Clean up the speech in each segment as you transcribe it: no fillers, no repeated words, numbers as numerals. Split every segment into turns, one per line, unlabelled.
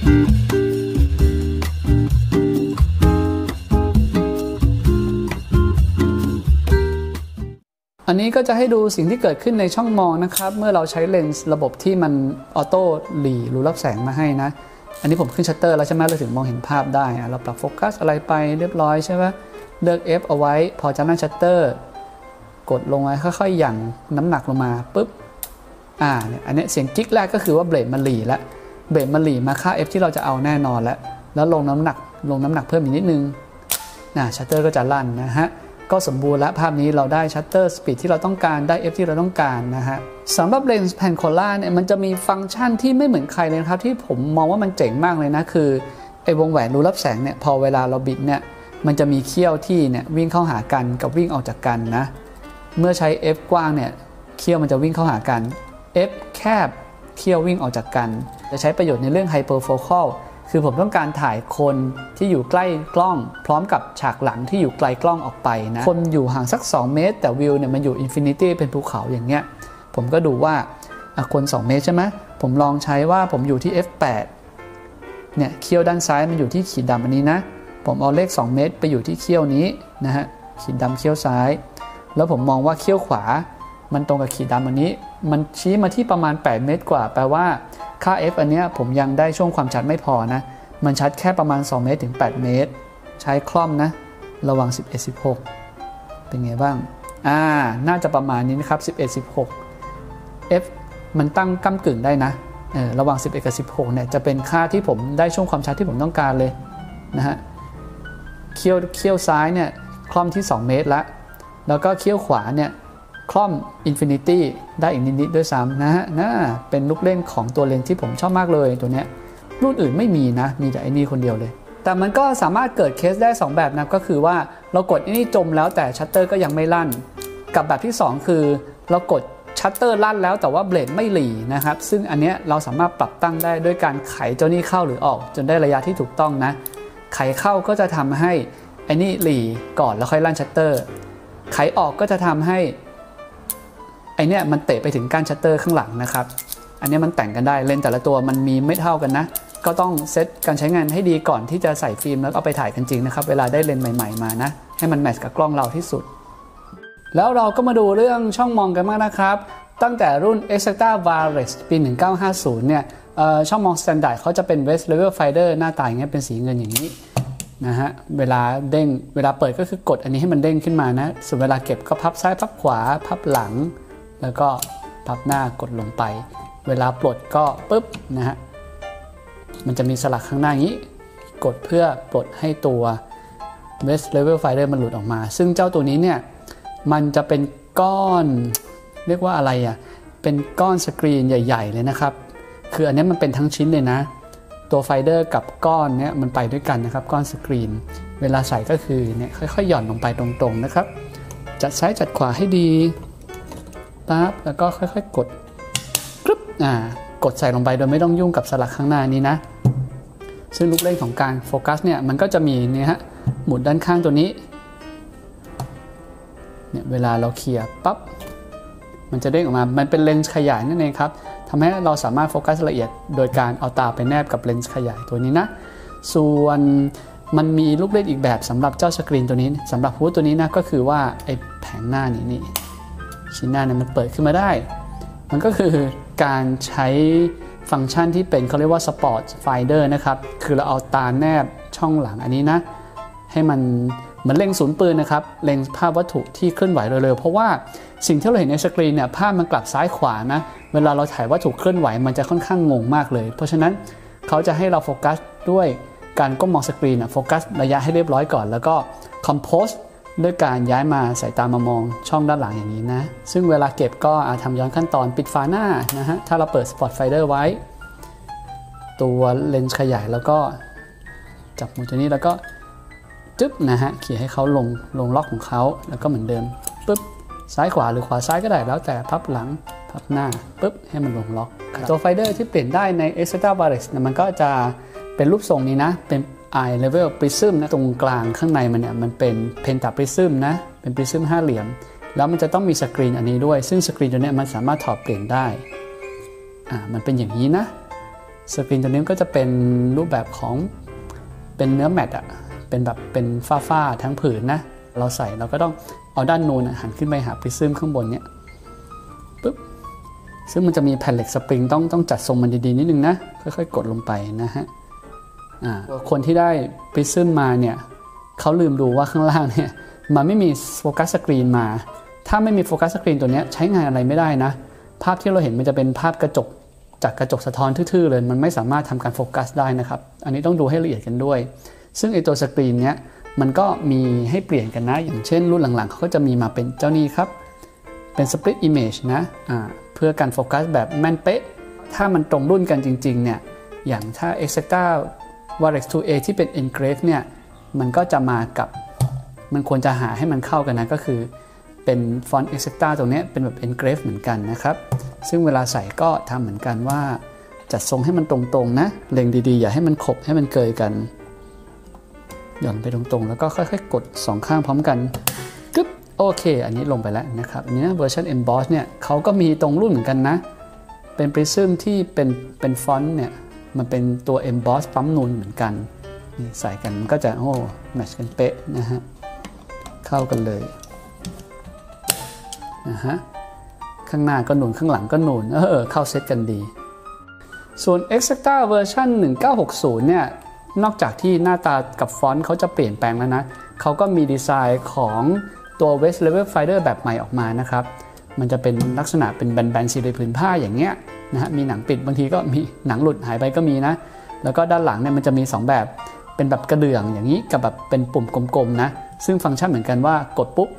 อันนี้ก็จะให้ดูสิ่งที่เกิดขึ้นในช่องมองนะครับเมื่อเราใช้เลนส์ระบบที่มันออโต้หลีรูรับแสงมาให้นะอันนี้ผมขึ้นชัตเตอร์แล้วใช่ไหมเราถึงมองเห็นภาพได้เราปรับโฟกัสอะไรไปเรียบร้อยใช่ไหมเลือก F เอาไว้พอจะนั่งชัตเตอร์กดลงไว้ค่อยๆหยั่งน้ำหนักลงมาปุ๊บเนี่ยอันนี้เสียงกิ๊กแรกก็คือว่าเบรกมันหลีแล้วเบรกมันหลีมาค่า F ที่เราจะเอาแน่นอนแล้วลงน้ำหนักเพิ่มอีกนิดนึงชัตเตอร์ก็จะลั่นนะฮะก็สมบูรณ์แล้วภาพนี้เราได้ชัตเตอร์สปีดที่เราต้องการได้ F ที่เราต้องการนะฮะสำหรับเลนส์แพนโคล่าเนี่ยมันจะมีฟังก์ชันที่ไม่เหมือนใครเลยครับที่ผมมองว่ามันเจ๋งมากเลยนะคือไอ้วงแหวนรูรับแสงเนี่ยพอเวลาเราบิดเนี่ยมันจะมีเขี้ยวที่เนี่ยวิ่งเข้าหากันกับวิ่งออกจากกันนะเมื่อใช้ F กว้างเนี่ยเขี้ยวมันจะวิ่งเข้าหากัน F แคบเขี้ยววิ่งออกจากกันจะใช้ประโยชน์ในเรื่องไฮเปอร์โฟคัลคือผมต้องการถ่ายคนที่อยู่ใกล้กล้องพร้อมกับฉากหลังที่อยู่ไกลกล้องออกไปนะคนอยู่ห่างสัก2เมตรแต่วิวเนี่ยมันอยู่อินฟินิตี้เป็นภูเขาอย่างเงี้ยผมก็ดูว่าคน2เมตรใช่ไหมผมลองใช้ว่าผมอยู่ที่ f8 เนี่ยเขี้ยวด้านซ้ายมันอยู่ที่ขีดดำอันนี้นะผมเอาเลข2เมตรไปอยู่ที่เขี้ยวนี้นะฮะขีดดำเขี้ยวซ้ายแล้วผมมองว่าเขี้ยวขวามันตรงกับขีดดำอันนี้มันชี้มาที่ประมาณ8เมตรกว่าแปลว่าค่า f อันเนี้ยผมยังได้ช่วงความชัดไม่พอนะมันชัดแค่ประมาณ2เมตรถึง8เมตรใช้คล่อมนะระหว่าง11-16เป็นไงบ้างน่าจะประมาณนี้นะครับ11-16 f มันตั้งก้ำกึ่งได้นะระหว่าง11กับ16เนี่ยจะเป็นค่าที่ผมได้ช่วงความชัดที่ผมต้องการเลยนะฮะเขี้ยวซ้ายเนี่ยคล่อมที่2เมตรแล้วก็เขี้ยวขวาเนี่ยคล่อมอินฟินิตี้ได้อีกนิดๆด้วยซ้ำนะฮะเป็นลูกเล่นของตัวเลนส์ที่ผมชอบมากเลยตัวเนี้ยรุ่นอื่นไม่มีนะมีแต่ไอ้นี่คนเดียวเลยแต่มันก็สามารถเกิดเคสได้2แบบนะก็คือว่าเรากดไอ้นี่จมแล้วแต่ชัตเตอร์ก็ยังไม่ลั่นกับแบบที่2คือเรากดชัตเตอร์ลั่นแล้วแต่ว่าเบลดไม่หลีนะครับซึ่งอันเนี้ยเราสามารถปรับตั้งได้ด้วยการไขเจ้านี่เข้าหรือออกจนได้ระยะที่ถูกต้องนะไขเข้าก็จะทำให้ไอ้นี่หลีก่อนแล้วค่อยลั่นชัตเตอร์ไขออกก็จะทำให้ไอเนี้ยมันเตะไปถึงก้านชัตเตอร์ข้างหลังนะครับอันนี้มันแต่งกันได้เลนส์แต่ละตัวมันมีไม่เท่ากันนะก็ต้องเซตการใช้งานให้ดีก่อนที่จะใส่ฟิล์มแล้วเอาไปถ่ายกันจริงนะครับเวลาได้เลนส์ใหม่ๆมานะให้มันแมทช์กับกล้องเราที่สุดแล้วเราก็มาดูเรื่องช่องมองกันมากนะครับตั้งแต่รุ่น Exacta Wireless ปี 1950เนี่ยช่องมอง Standard เขาจะเป็น West Level Finder หน้าตาอย่างเงี้ยเป็นสีเงินอย่างนี้นะฮะเวลาเปิดก็คือกดอันนี้ให้มันเด้งขึ้นมานะส่วนเวลาเก็บก็พับซ้ายพับขวาพับหลังแล้วก็พับหน้ากดลงไปเวลาปลดก็ปึ๊บนะฮะมันจะมีสลักข้างหน้าอย่างนี้กดเพื่อปลดให้ตัว West Level Finder มันหลุดออกมาซึ่งเจ้าตัวนี้เนี่ยมันจะเป็นก้อนเรียกว่าอะไรเป็นก้อนสกรีนใหญ่ๆเลยนะครับคืออันนี้มันเป็นทั้งชิ้นเลยนะตัวไฟเดอร์กับก้อนเนี้ยมันไปด้วยกันนะครับก้อนสกรีนเวลาใส่ก็คือเนี่ยค่อยๆหย่อนลงไปตรงๆนะครับจัดซ้ายจัดขวาให้ดีปั๊บแล้วก็ค่อยๆกดกรึ๊บกดใส่ลงไปโดยไม่ต้องยุ่งกับสลักข้างหน้านี้นะซึ่งลูกเล่นของการโฟกัสเนี่ยมันก็จะมีเนี่ยฮะหมุนด้านข้างตัวนี้เนี่ยเวลาเราเคลียร์ปั๊บมันจะเด้งออกมามันเป็นเลนส์ขยายนั่นเองครับทำให้เราสามารถโฟกัสละเอียดโดยการเอาตาไปแนบกับเลนส์ขยายตัวนี้นะส่วนมันมีลูกเล่นอีกแบบสำหรับเจ้าสกรีนตัวนี้สำหรับฮูดตัวนี้นะก็คือว่าไอ้แผงหน้านี่ชิ้นหน้าเนี่ยมันเปิดขึ้นมาได้มันก็คือการใช้ฟังก์ชันที่เป็นเขาเรียกว่า Spot Finder นะครับคือเราเอาตาแนบช่องหลังอันนี้นะให้มันเหมือนเล็งศูนย์ปืนนะครับเล็งภาพวัตถุที่เคลื่อนไหวเร็วๆเพราะว่าสิ่งที่เราเห็นในสกรีนเนี่ยภาพมันกลับซ้ายขวานะเวลาเราถ่ายวัตถุเคลื่อนไหวมันจะค่อนข้างงงมากเลยเพราะฉะนั้นเขาจะให้เราโฟกัสด้วยการก้มมองสกรีนโฟกัสระยะให้เรียบร้อยก่อนแล้วก็คอมโพสด้วยการย้ายมาสายตามามองช่องด้านหลังอย่างนี้นะซึ่งเวลาเก็บก็ทำย้อนขั้นตอนปิดฝาหน้านะฮะถ้าเราเปิด Spot Finder ไว้ตัวเลนส์ขยายแล้วก็จับมือตัวนี้แล้วก็จึ๊บนะฮะเขี่ยให้เขาลงล็อกของเขาแล้วก็เหมือนเดิมปึ๊บซ้ายขวาหรือขวาซ้ายก็ได้แล้วแต่พับหลังพับหน้าปึ๊บให้มันลงล็อกตัวไฟเดอร์ที่เปลี่ยนได้ใน Exacta Wireless มันก็จะเป็นรูปทรงนี้นะเป็น Eye Level Prism นะตรงกลางข้างในมันเนี่ยมันเป็น Pentaprism นะเป็น Prism ห้าเหลี่ยมแล้วมันจะต้องมีสกรีนอันนี้ด้วยซึ่งสกรีนตัวนี้มันสามารถถอดเปลี่ยนได้มันเป็นอย่างนี้นะสกรีนตัวนี้ก็จะเป็นรูปแบบของเป็นเนื้อแมตต์เป็นแบบเป็นฝ้าทั้งผืนนะเราใส่เราก็ต้องเอาด้านนูนหันขึ้นไปหาพริซึมข้างบนเนี่ยปึ๊บซึ่งมันจะมีแผ่นเหล็กสปริงต้องจัดทรงมันดีๆนิดนึงนะค่อยๆกดลงไปนะฮะคนที่ได้พริซึมมาเนี่ยเขาลืมดูว่าข้างล่างเนี่ยมันไม่มีโฟกัสสกรีนมาถ้าไม่มีโฟกัสสกรีนตัวนี้ใช้งานอะไรไม่ได้นะภาพที่เราเห็นมันจะเป็นภาพกระจกจากกระจกสะท้อนทื่อๆเลยมันไม่สามารถทำการโฟกัสได้นะครับอันนี้ต้องดูให้ละเอียดกันด้วยซึ่งไอตัวสกรีนเนี้ยมันก็มีให้เปลี่ยนกันนะอย่างเช่นรุ่นหลังๆเขาก็จะมีมาเป็นเจ้านี้ครับเป็น split image นะเพื่อการโฟกัสแบบแม่นเป๊ะถ้ามันตรงรุ่นกันจริงๆเนี่ยอย่างถ้า Exacta Varex 2A ที่เป็น engrave เนี่ยมันก็จะมากับมันควรจะหาให้มันเข้ากันนะก็คือเป็นฟอนต์ Exacta ตรงนี้เป็นแบบ engrave เหมือนกันนะครับซึ่งเวลาใส่ก็ทำเหมือนกันว่าจัดทรงให้มันตรงๆนะเล็งดีๆอย่าให้มันขบให้มันเกยกันหย่อนไปตรงๆแล้วก็ค่อยๆกด2ข้างพร้อมกันกึ๊บโอเคอันนี้ลงไปแล้วนะครับอันนี้เวอร์ชัน Emboss เนี่ยเขาก็มีตรงรุ่นเหมือนกันนะเป็นปริซึมที่เป็นฟอนต์เนี่ยมันเป็นตัว Emboss ปั๊มนูนเหมือนกันนี่ใส่กันมันก็จะแมทช์กันเป๊ะนะฮะเข้ากันเลยนะฮะข้างหน้าก็หนุนข้างหลังก็หนุนเข้าเซตกันดีส่วน Exacta เวอร์ชัน1960เนี่ยนอกจากที่หน้าตากับฟอนต์เขาจะเปลี่ยนแปลงแล้วนะเขาก็มีดีไซน์ของตัว Waist Level Finder แบบใหม่ออกมานะครับมันจะเป็นลักษณะเป็นแบนๆสี่เหลี่ยมผืนผ้าอย่างเงี้ยนะฮะมีหนังปิดบางทีก็มีหนังหลุดหายไปก็มีนะแล้วก็ด้านหลังเนี่ยมันจะมี2แบบเป็นแบบกระเดื่องอย่างนี้กับแบบเป็นปุ่มกลมๆนะซึ่งฟังก์ชันเหมือนกันว่ากดปุ๊บ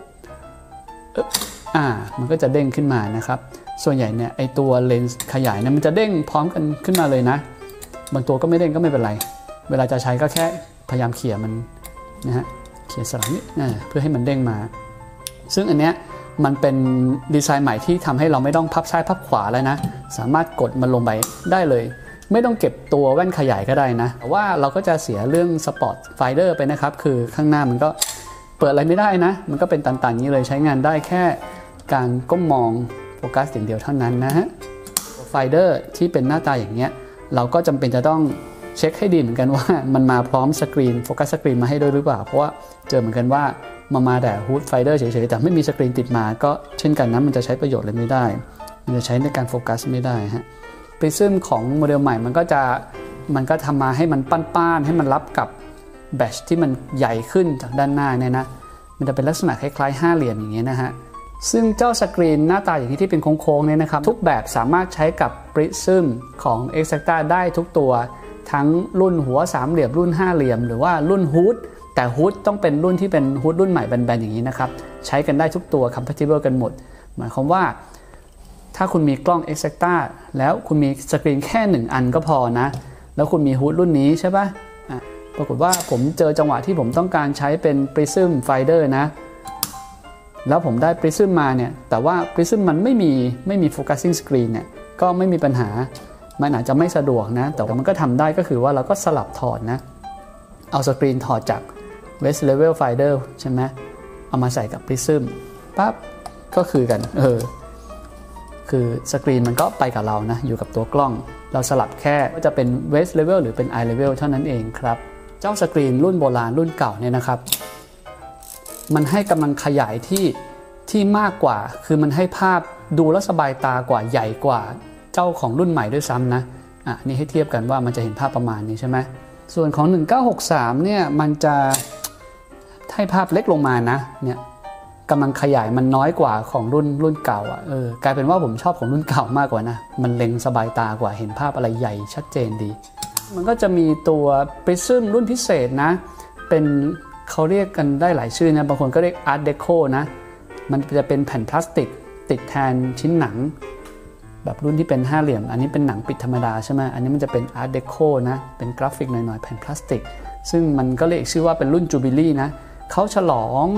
มันก็จะเด้งขึ้นมานะครับส่วนใหญ่เนี่ยไอตัวเลนส์ขยายเนี่ยมันจะเด้งพร้อมกันขึ้นมาเลยนะบางตัวก็ไม่เด้งก็ไม่เป็นไรเวลาจะใช้ก็แค่พยายามเขี่ยมันนะฮะเขี่ยสลับนิดเพื่อให้มันเด้งมาซึ่งอันเนี้ยมันเป็นดีไซน์ใหม่ที่ทำให้เราไม่ต้องพับซ้ายพับขวาแล้วนะสามารถกดมันลงไปได้เลยไม่ต้องเก็บตัวแว่นขยายก็ได้นะแต่ว่าเราก็จะเสียเรื่องสปอร์ตไฟเดอร์ไปนะครับคือข้างหน้ามันก็เปิดอะไรไม่ได้นะมันก็เป็นตันๆนี้เลยใช้งานได้แค่การก้มมองโฟกัสอย่างเดียวเท่านั้นนะฮะไฟเดอร์ที่เป็นหน้าตาอย่างเงี้ยเราก็จำเป็นจะต้องเช็คให้ดีเหมือนกันว่ามันมาพร้อมสกรีนโฟกัสสกรีนมาให้ด้วยหรือเปล่าเพราะว่าเจอเหมือนกันว่ามาแต่ฮูดไฟเดอร์เฉยๆแต่ไม่มีสกรีนติดมาก็เช่นกันนะมันจะใช้ประโยชน์อะไรไม่ได้มันจะใช้ในการโฟกัสไม่ได้ฮะปริซึมของโมเดลใหม่มันก็ทำมาให้มันป้านๆให้มันรับกับแบตที่มันใหญ่ขึ้นจากด้านหน้าเนี่ยนะมันจะเป็นลักษณะคล้ายๆห้าเหลี่ยมอย่างเงี้ยนะฮะซึ่งเจ้าสกรีนหน้าตาอย่างนี้ที่เป็นโค้งๆเนี่ยนะครับทุกแบบสามารถใช้กับปริซึมของ Exacta ได้ทุกตัวทั้งรุ่นหัวสามเหลี่ยมรุ่นห้าเหลี่ยมหรือว่ารุ่นฮูดแต่ฮูดต้องเป็นรุ่นที่เป็นฮูดรุ่นใหม่แบนๆอย่างนี้นะครับใช้กันได้ทุกตัว compatible กันหมดหมายความว่าถ้าคุณมีกล้อง Exacta แล้วคุณมีสกรีนแค่1อันก็พอนะแล้วคุณมีฮูดรุ่นนี้ใช่ปะปรากฏว่าผมเจอจังหวะที่ผมต้องการใช้เป็น Prism Finder นะแล้วผมได้ Prism มาเนี่ยแต่ว่า Prism มันไม่มี focusing screen เนี่ยก็ไม่มีปัญหามันอาจจะไม่สะดวกนะแต่ว่ามันก็ทำได้ก็คือว่าเราก็สลับถอดนะเอาสกรีนถอดจาก Waist Level Finder ใช่ไหมเอามาใส่กับ Prism ปั๊บก็คือกันคือสกรีนมันก็ไปกับเรานะอยู่กับตัวกล้องเราสลับแค่ว่าจะเป็น Waist Level หรือเป็น Eye Level เท่านั้นเองครับเจ้าสกรีนรุ่นโบราณรุ่นเก่าเนี่ยนะครับมันให้กำลังขยายที่มากกว่าคือมันให้ภาพดูแล้วสบายตากว่าใหญ่กว่าเจ้าของรุ่นใหม่ด้วยซ้ำนะนี่ให้เทียบกันว่ามันจะเห็นภาพประมาณนี้ใช่ไหมส่วนของ1963เนี่ยมันจะให้ภาพเล็กลงมานะเนี่ยกำลังขยายมันน้อยกว่าของรุ่นเก่ากลายเป็นว่าผมชอบของรุ่นเก่ามากกว่านะมันเล็งสบายตากว่าเห็นภาพอะไรใหญ่ชัดเจนดีมันก็จะมีตัว Prism รุ่นพิเศษนะเป็นเขาเรียกกันได้หลายชื่อนะบางคนก็เรียก Art Deco นะมันจะเป็นแผ่นพลาสติกติดแทนชิ้นหนังแบบรุ่นที่เป็นห้าเหลี่ยมอันนี้เป็นหนังปิดธรรมดาใช่ไหมอันนี้มันจะเป็น Art Deco นะเป็นกราฟิกหน่อยๆแผ่นพลาสติกซึ่งมันก็เรียกชื่อว่าเป็นรุ่น Jubilee นะเขาฉลอง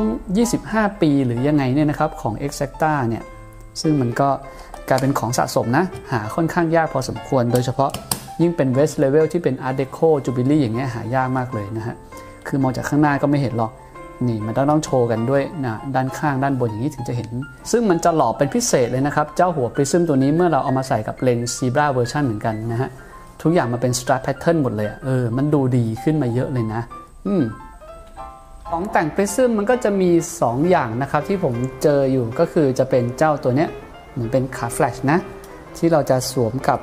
25ปีหรือยังไงเนี่ยนะครับของ Exacta เนี่ยซึ่งมันก็กลายเป็นของสะสมนะหาค่อนข้างยากพอสมควรโดยเฉพาะยิ่งเป็น Waist Level ที่เป็น Art Deco Jubilee อย่างเงี้ยหายากมากเลยนะฮะคือมองจากข้างหน้าก็ไม่เห็นหรอกนี่มันต้องโชว์กันด้วยนะด้านข้างด้านบนอย่างนี้ถึงจะเห็นซึ่งมันจะหล่อเป็นพิเศษเลยนะครับเจ้าหัว Prism ตัวนี้เมื่อเราเอามาใส่กับเลนส์ Zebra Version เหมือนกันนะฮะทุกอย่างมาเป็น strap pattern หมดเลยมันดูดีขึ้นมาเยอะเลยนะของแต่ง Prism มันก็จะมี2อย่างนะครับที่ผมเจออยู่ก็คือจะเป็นเจ้าตัวเนี้ยเหมือนเป็นขาแฟลชนะที่เราจะสวมกับ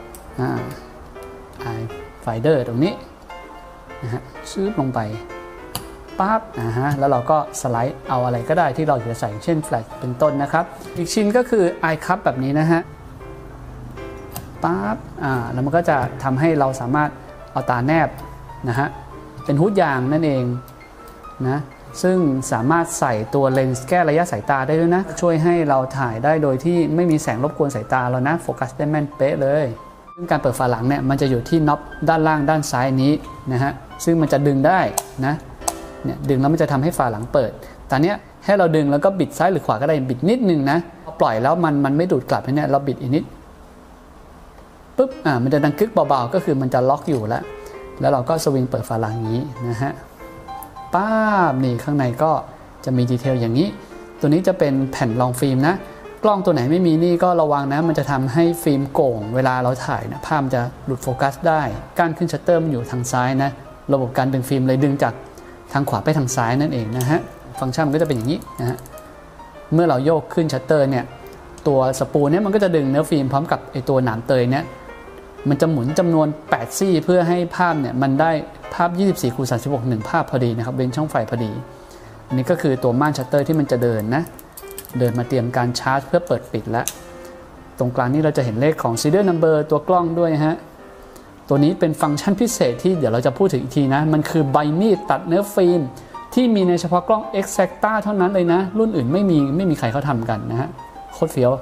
eye finder ตรงนี้นะฮะชื้อลงไปปั๊บแล้วเราก็สไลด์เอาอะไรก็ได้ที่เราจะใส่เช่นแฟลชเป็นต้นนะครับอีกชิ้นก็คือ eye cup แบบนี้นะฮะปั๊บแล้วมันก็จะทำให้เราสามารถเอาตาแนบนะฮะเป็นฮูดยางนั่นเองนะซึ่งสามารถใส่ตัวเลนส์แก้ระยะสายตาได้ด้วยนะช่วยให้เราถ่ายได้โดยที่ไม่มีแสงรบกวนสายตาเรานะโฟกัสได้แม่นเป๊ะเลยซึ่งการเปิดฝาหลังเนี่ยมันจะอยู่ที่น็อปด้านล่างด้านซ้ายนี้นะฮะซึ่งมันจะดึงได้นะเนี่ยดึงแล้วมันจะทำให้ฝาหลังเปิดตอนนี้ให้เราดึงแล้วก็บิดซ้ายหรือขวาก็ได้บิดนิดนึงนะพอปล่อยแล้วมันไม่ดูดกลับเนี่ยเราบิดอีกนิดปุ๊บมันจะดังกึกเบาๆก็คือมันจะล็อกอยู่แล้วเราก็สวิงเปิดฝาหลังอย่างนี้นะฮะป้าบนี่ข้างในก็จะมีดีเทลอย่างนี้ตัวนี้จะเป็นแผ่นรองฟิล์มนะกล้องตัวไหนไม่มีนี่ก็ระวังนะมันจะทำให้ฟิล์มโก่งเวลาเราถ่ายนะภาพจะหลุดโฟกัสได้การขึ้นชัตเตอร์มันอยู่ทางซ้ายนะระบบการดึงฟิล์มเลยดึงจากทางขวาไปทางซ้ายนั่นเองนะฮะฟังก์ชันมันก็จะเป็นอย่างนี้นะฮะเมื่อเราโยกขึ้นชัตเตอร์เนี่ยตัวสปูลเนี่ยมันก็จะดึงเนื้อฟิล์มพร้อมกับไอตัวหนามเตยเนี่ยมันจะหมุนจำนวน8ซี่เพื่อให้ภาพเนี่ยมันได้ภาพ24:36 1ภาพพอดีนะครับเป็นช่องไฟพอดีอันนี้ก็คือตัวม่านชัตเตอร์ที่มันจะเดินมาเตรียมการชาร์จเพื่อเปิดปิดแล้วตรงกลางนี้เราจะเห็นเลขของ serial number ตัวกล้องด้วยฮะตัวนี้เป็นฟังก์ชันพิเศษที่เดี๋ยวเราจะพูดถึงอีกทีนะมันคือใบมีดตัดเนื้อฟิล์มที่มีในเฉพาะกล้อง Exacta เท่านั้นเลยนะรุ่นอื่นไม่มีใครเขาทำกันนะฮะโคตรเฟี้ยว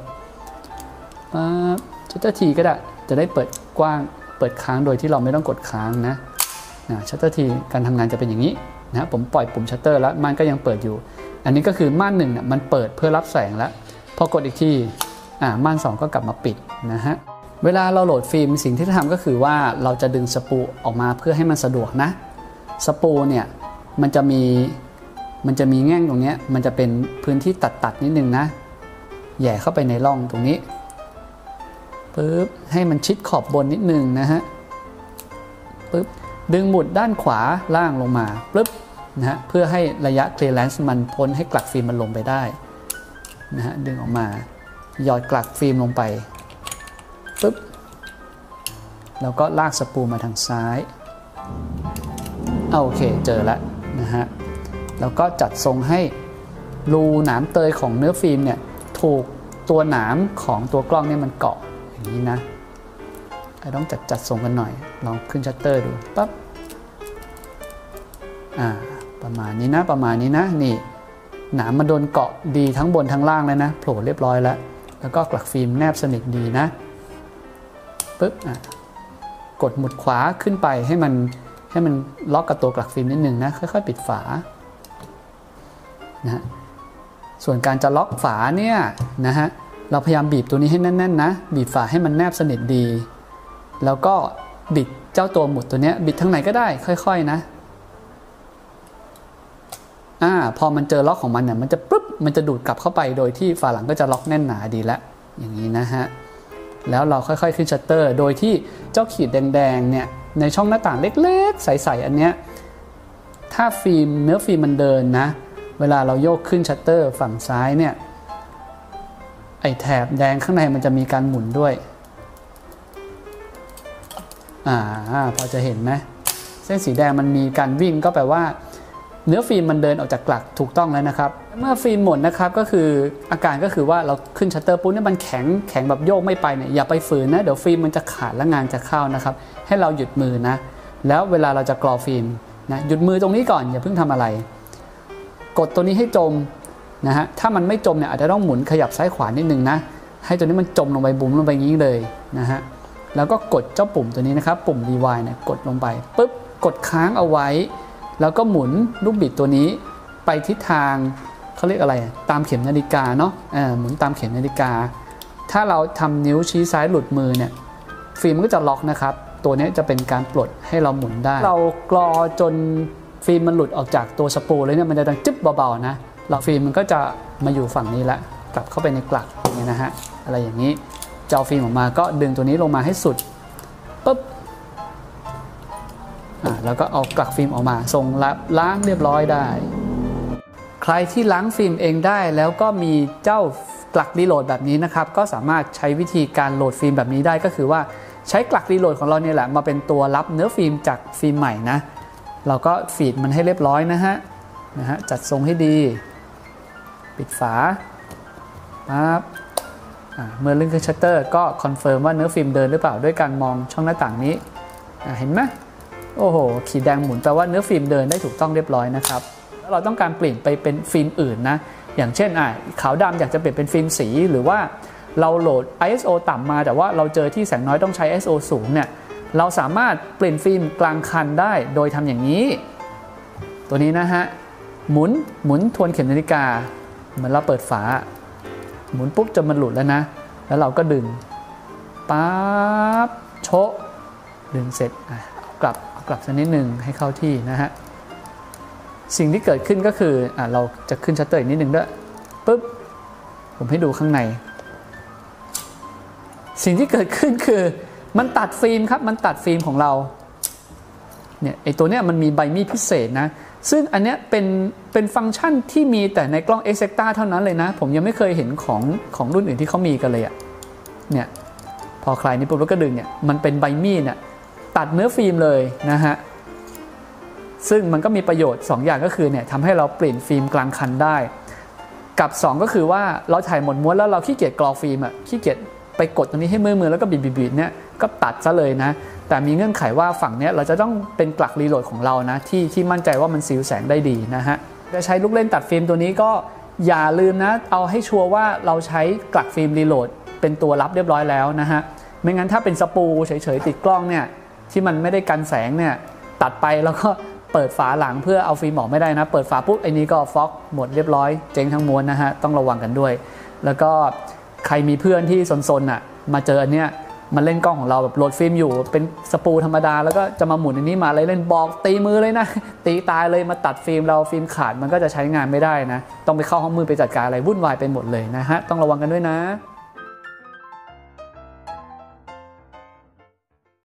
ชัตเตอร์ทีก็ได้จะได้เปิดกว้างเปิดค้างโดยที่เราไม่ต้องกดค้างนะชัตเตอร์ทีการทำงานจะเป็นอย่างนี้นะผมปล่อยปุ่มชัตเตอร์แล้วม่านก็ยังเปิดอยู่อันนี้ก็คือม่าน1เนี่ยมันเปิดเพื่อรับแสงแล้วพอกดอีกทีม่าน2ก็กลับมาปิดนะฮะเวลาเราโหลดฟิล์มสิ่งที่ทำก็คือว่าเราจะดึงสปูออกมาเพื่อให้มันสะดวกนะสปูเนี่ยมันจะมีแง่งตรงนี้มันจะเป็นพื้นที่ตัดนิดนึงนะแหย่เข้าไปในร่องตรงนี้ปึ๊บให้มันชิดขอบบนนิดนึงนะฮะปึ๊บดึงหมุดด้านขวาล่างลงมาปึ๊บนะฮะเพื่อให้ระยะ clearance มันพ้นให้กลักฟิล์มมันลงไปได้นะฮะดึงออกมาหยอดกลักฟิล์มลงไปปึ๊บแล้วก็ลากสปูมาทางซ้ายโอเคเจอแล้วนะฮะแล้วก็จัดทรงให้รูหนามเตยของเนื้อฟิล์มเนี่ยถูกตัวหนามของตัวกล้องเนี่ยมันเกาะอย่างนี้นะต้องจัดทรงกันหน่อยลองขึ้นชัตเตอร์ดูปั๊บประมาณนี้นะนี่หนามมาโดนเกาะดีทั้งบนทั้งล่างเลยนะโผล่เรียบร้อยแล้วก็กลักฟิล์มแนบสนิทดีนะปึ๊บกดหมุดขวาขึ้นไปให้มันล็อกกับตัวกลักฟิล์มนิดนึงนะค่อยๆปิดฝานะฮะส่วนการจะล็อกฝาเนี่ยนะฮะเราพยายามบีบตัวนี้ให้แน่นๆนะบีบฝาให้มันแนบสนิทดีแล้วก็บิดเจ้าตัวหมุดตัวนี้บิดทางไหนก็ได้ค่อยๆนะพอมันเจอล็อกของมันเนี่ยมันจะปุ๊บมันจะดูดกลับเข้าไปโดยที่ฝาหลังก็จะล็อกแน่นหนาดีแล้วอย่างนี้นะฮะแล้วเราค่อยๆขึ้นชัตเตอร์โดยที่เจ้าขีดแดงๆเนี่ยในช่องหน้าต่างเล็กๆใสๆอันเนี้ยถ้าเนื้อฟิล์มมันเดินนะเวลาเราโยกขึ้นชัตเตอร์ฝั่งซ้ายเนี่ยไอแถบแดงข้างในมันจะมีการหมุนด้วยพอจะเห็นไหมเส้นสีแดงมันมีการวิ่งก็แปลว่าเนื้อฟิล์มมันเดินออกจากกลักถูกต้องแล้วนะครับเมื่อฟิล์มหมดนะครับก็คืออาการก็คือว่าเราขึ้นชัตเตอร์ปุ๊บเนี่ยมันแข็งแบบโยกไม่ไปเนี่ยอย่าไปฝืนนะเดี๋ยวฟิล์มมันจะขาดและงานจะเข้านะครับให้เราหยุดมือนะแล้วเวลาเราจะกรอฟิล์มนะหยุดมือตรงนี้ก่อนอย่าเพิ่งทำอะไรกดตัวนี้ให้จมนะฮะถ้ามันไม่จมเนี่ยอาจจะต้องหมุนขยับซ้ายขวานิดนึงนะให้ตัวนี้มันจมลงไปบุ๋มลงไปงี้เลยนะฮะแล้วก็กดเจ้าปุ่มตัวนี้นะครับปุ่ม rewind เนี่ยกดลงไปปุ๊บกดค้างเอาไว้แล้วก็หมุนลูกบิดตัวนี้ไปทิศทางเขาเรียกอะไรตามเข็มนาฬิกาเนาะหมุนตามเข็มนาฬิกาถ้าเราทำนิ้วชี้ซ้ายหลุดมือเนี่ยฟิล์มมันก็จะล็อกนะครับตัวนี้จะเป็นการปลดให้เราหมุนได้เรากรอจนฟิล์มมันหลุดออกจากตัวสปูเลยเนี่ยมันจะดังจึ๊บเบาๆนะเราฟิล์มมันก็จะมาอยู่ฝั่งนี้ละกลับเข้าไปในกลักอย่างนี้นะฮะอะไรอย่างนี้จะเอาฟิล์มออกมาก็ดึงตัวนี้ลงมาให้สุดปุ๊บแล้วก็เอากลักฟิล์มออกมาส่งล้างเรียบร้อยได้ใครที่ล้างฟิล์มเองได้แล้วก็มีเจ้ากลักรีโหลดแบบนี้นะครับก็สามารถใช้วิธีการโหลดฟิล์มแบบนี้ได้ก็คือว่าใช้กลักรีโหลดของเราเนี่ยแหละมาเป็นตัวรับเนื้อฟิล์มจากฟิล์มใหม่นะเราก็ฟีดมันให้เรียบร้อยนะฮะจัดทรงให้ดีปิดฝาปั๊บเมื่อเลื่อนเครื่องชัตเตอร์ก็คอนเฟิร์มว่าเนื้อฟิล์มเดินหรือเปล่าด้วยการมองช่องหน้าต่างนี้เห็นไหมโอ้โหขีดแดงหมุนแปลว่าเนื้อฟิล์มเดินได้ถูกต้องเรียบร้อยนะครับแล้วเราต้องการเปลี่ยนไปเป็นฟิล์มอื่นนะอย่างเช่นขาวดำอยากจะเปลี่ยนเป็นฟิล์มสีหรือว่าเราโหลด ISO ต่ำมาแต่ว่าเราเจอที่แสงน้อยต้องใช้ ISO สูงเนี่ยเราสามารถเปลี่ยนฟิล์มกลางคันได้โดยทำอย่างนี้ตัวนี้นะฮะหมุนทวนเข็มนาฬิกาเหมือนเราเปิดฝาหมุนปุ๊บจนมันหลุดแล้วนะแล้วเราก็ดึงปั๊บโชะดึงเสร็จเอากลับสักนิดหนึ่งให้เข้าที่นะฮะสิ่งที่เกิดขึ้นก็คือเราจะขึ้นชัตเตอร์อีกนิดหนึ่งด้วยปุ๊บผมให้ดูข้างในสิ่งที่เกิดขึ้นคือมันตัดฟิล์มครับมันตัดฟิล์มของเราเนี่ยไอตัวเนี้ยมันมีใบมีดพิเศษนะซึ่งอันเนี้ยเป็นฟังก์ชันที่มีแต่ในกล้อง Exacta เท่านั้นเลยนะผมยังไม่เคยเห็นของรุ่นอื่นที่เขามีกันเลยเนี่ยพอคลายนี้ปุ๊บแล้วก็ดึงเนี่ยมันเป็นใบมีดเนี่ยตัดเนื้อฟิล์มเลยนะฮะซึ่งมันก็มีประโยชน์2อย่างก็คือเนี่ยทำให้เราเปลี่ยนฟิล์มกลางคันได้กับ2ก็คือว่าเราถ่ายหมดม้วนแล้วเราขี้เกียจกรอฟิล์มขี้เกียจไปกดตรงนี้ให้มือแล้วก็บีบเนี่ยก็ตัดซะเลยนะแต่มีเงื่อนไขว่าฝั่งนี้เราจะต้องเป็นกลักรีโหลดของเรานะที่มั่นใจว่ามันซีลแสงได้ดีนะฮะจะใช้ลูกเล่นตัดฟิล์มตัวนี้ก็อย่าลืมนะเอาให้ชัวร์ว่าเราใช้กลักฟิล์มรีโหลดเป็นตัวรับเรียบร้อยแล้วนะฮะไม่งั้นถ้าเป็นสปูเฉยๆติดกล้องเนี่ยที่มันไม่ได้กันแสงเนี่ยตัดไปแล้วก็เปิดฝาหลังเพื่อเอาฟิล์มออกไม่ได้นะเปิดฝาปุ๊บไอ้นี้ก็ฟอกหมดเรียบร้อยเจ๊งทั้งม้วนนะฮะต้องระวังกันด้วยแล้วก็ใครมีเพื่อนที่ซนๆมาเจออันเนี้ยมันเล่นกล้องของเราแบบโหลดฟิล์มอยู่เป็นสปูธรรมดาแล้วก็จะมาหมุนอันนี้มาเล่นบอกตีมือเลยนะตีตายเลยมาตัดฟิล์มเราฟิล์มขาดมันก็จะใช้งานไม่ได้นะต้องไปเข้าห้องมือไปจัดการอะไรวุ่นวายไปหมดเลยนะฮะต้องระวังกันด้วยนะ